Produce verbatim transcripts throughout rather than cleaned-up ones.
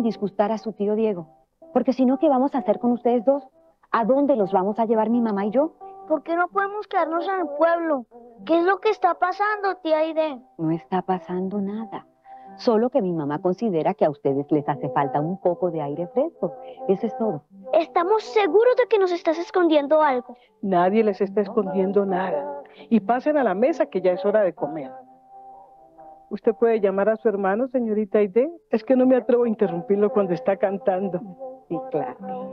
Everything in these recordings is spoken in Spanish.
disgustar a su tío Diego. Porque si no, ¿qué vamos a hacer con ustedes dos? ¿A dónde los vamos a llevar mi mamá y yo? ¿Por qué no podemos quedarnos en el pueblo? ¿Qué es lo que está pasando, tía Aide? No está pasando nada. Solo que mi mamá considera que a ustedes les hace falta un poco de aire fresco. Eso es todo. ¿Estamos seguros de que nos estás escondiendo algo? Nadie les está escondiendo nada. Y pasen a la mesa que ya es hora de comer. ¿Usted puede llamar a su hermano, señorita Aide? Es que no me atrevo a interrumpirlo cuando está cantando. Sí, claro.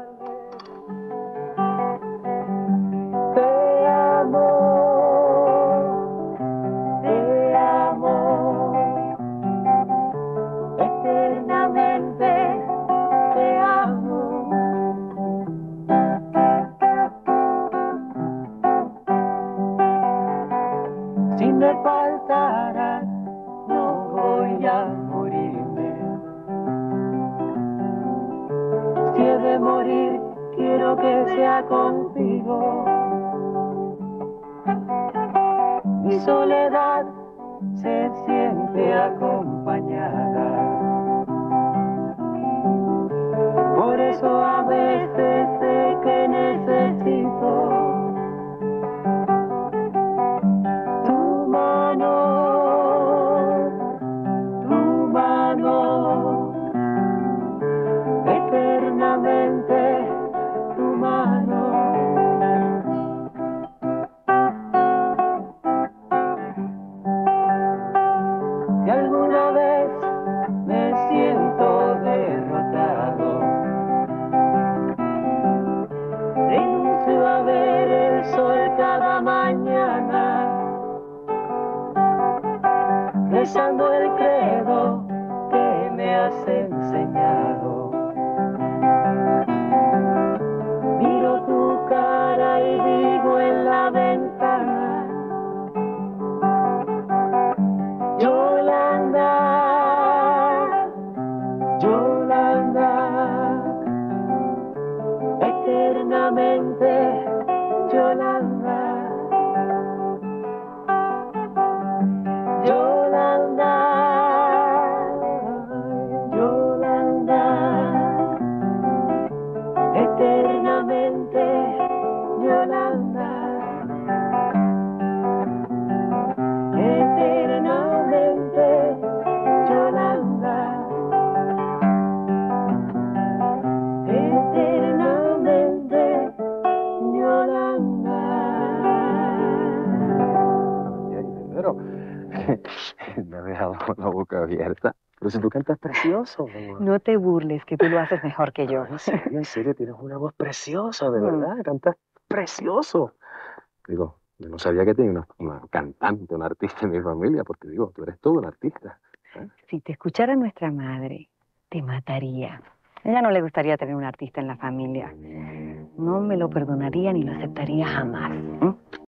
Te amo, te amo, eternamente te amo. Si me faltara, no voy a morirme. Si he de morir, quiero que sea contigo. Mi soledad se siente acompañada. Por eso a veces sé que necesito tu mano, tu mano, eternamente tu mano. Si alguna vez me siento derrotado, renuncio a ver el sol cada mañana, rezando el credo que me has enseñado. Miro tu cara y digo en la ventana: Yolanda, Yolanda, eternamente Yolanda, Yolanda, Yolanda, eternamente Yolanda. Eternamente Yolanda, eternamente Yolanda. Pero me ha dejado con la boca abierta. Pero si tú cantas precioso, amor. No te burles, que tú lo haces mejor que yo. En serio, en serio, tienes una voz preciosa, de verdad. Cantas precioso. Digo, yo no sabía que tenía una, una cantante, una artista en mi familia, porque digo, tú eres todo un artista. ¿eh? Si te escuchara nuestra madre, te mataría. A ella no le gustaría tener un artista en la familia. No me lo perdonaría ni lo aceptaría jamás. ¿Mm?